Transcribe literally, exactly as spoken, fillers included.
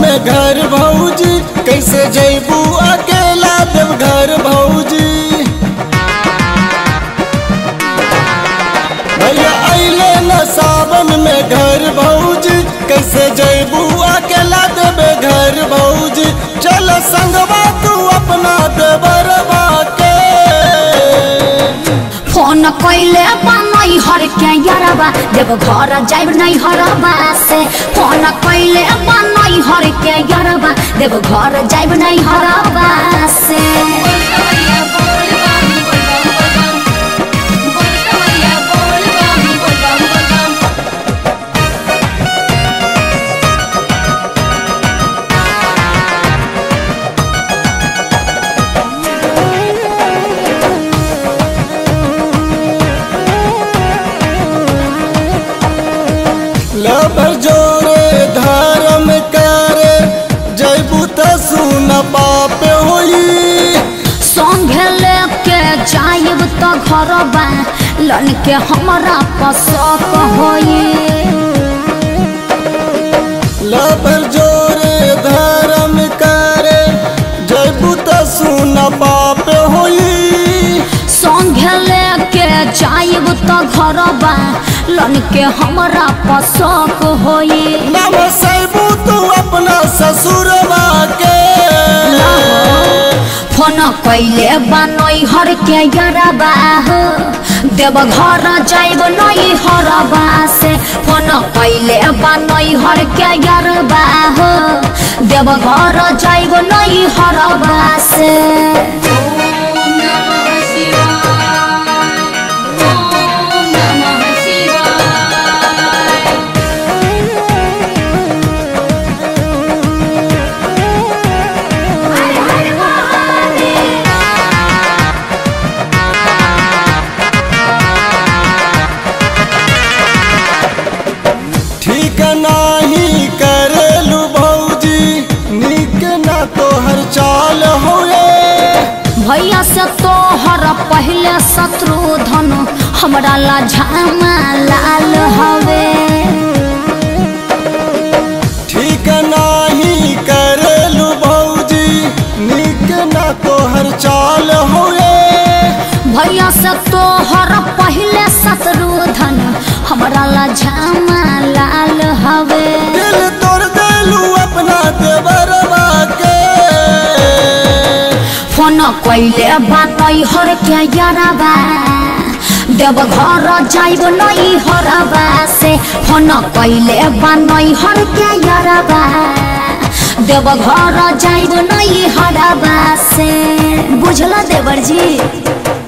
में घर भौजी, कैसे जैबू अकेला देव घर भौजी। भैया अइले न सावन में घर भौजी, कैसे जैबू अकेला देव घर भौजी। चल संगवा तू अपना देवरबा के। फोन कैले बनई हर के यारबा, देव घर जाइब नहीं हरबा से। फोन कैले बनई हर के यारबा, देव घर जाइब नहीं हरबा से। लबर जोरे धर्म करे, जैबू त सुन पाप होई। संगे लेके जाइब तो घरबा, लन के हमरा पसक होई। लबर जोरे धर्म करे, जैबू त सुन पाप होई। संगे लेके जाइब तो घरबा, लन के हमरा पसक होई। नम सैबू तू अपना ससुरबा के। फोन कैले बनई हर के यारबा हो, देव घर जाइब नहीं हरबा से। फोन कैले बनई हर के यारबा हो, देव घर जाइब नहीं हरबा से। ठीक नाही करेलू भौजी, नीक ना तोहर चाल होए। भैया से तोहर पहले शत्रुधन, हमरा ला झामा लाल हवे। ठीक नाही करेलू भौजी, नीक ना तोहर चाल होए। भैया से तोहर पहले शत्रुधन, हमरा ला झामा लाल हवे। दिल तोड़ देलू अपना देवरबा के। फोन कैले बनई हर के यारबा, देव घर जाइब नहीं हरबा से। फोन कैले बनई हर के यारबा, देव घर जाइब नहीं हरबा से। बुझला देवर जी।